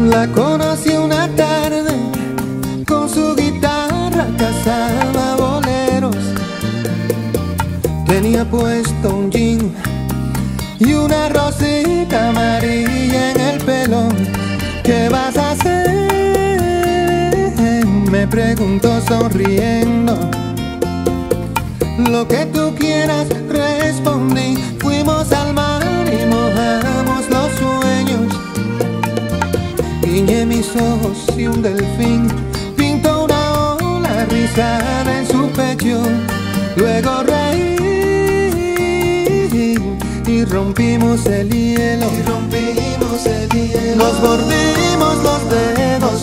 La conocí una tarde, con su guitarra cantaba boleros. Tenía puesto un jean y una rosita amarilla en el pelo. ¿Qué vas a hacer?, me preguntó sonriendo. Lo que tú quieras, respondí. Fuimos al mar y mojamos los sueños. Guiñé mis ojos y un delfín pintó una ola rizada en su pecho. Luego reí y rompimos el hielo. Nos mordimos los dedos,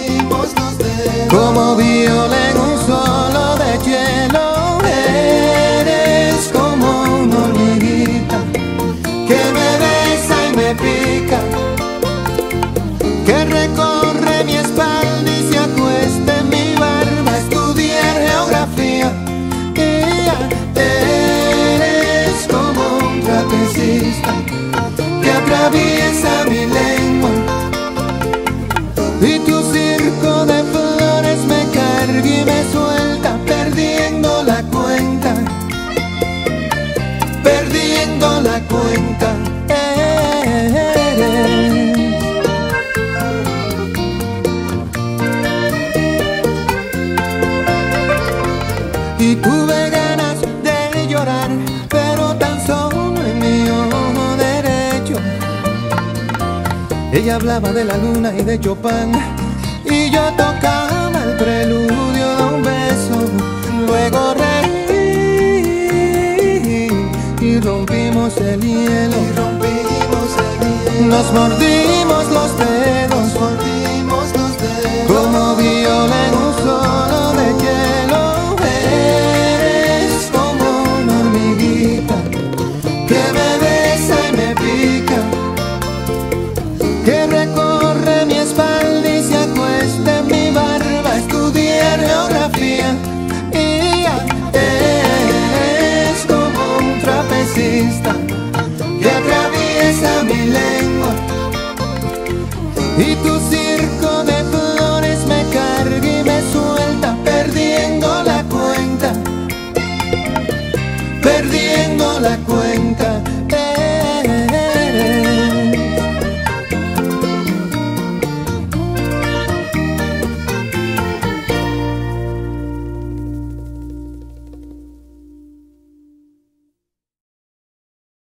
como viola en un solo de hielo. Eres como una hormiguita que me besa y me pica, que recorre mi espalda y se acuesta en mi barba. Estudié geografía y eres como un trapecista que atraviesa mi lengua, y tu circo de flores me carga y me suelta, perdiendo la cuenta, perdiendo la cuenta. Y tuve ganas de llorar, pero tan solo en mi ojo derecho. Ella hablaba de la luna y de Chopin, y yo tocaba el preludio de un beso. Luego reí y rompimos el hielo. Nos mordimos